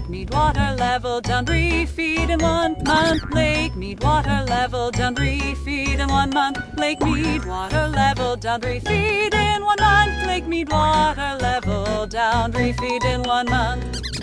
Lake Mead water level down 3 feet in 1 month. Lake Mead water level down 3 feet in 1 month. Lake Mead water level down 3 feet in 1 month. Lake Mead water level down 3 feet in 1 month.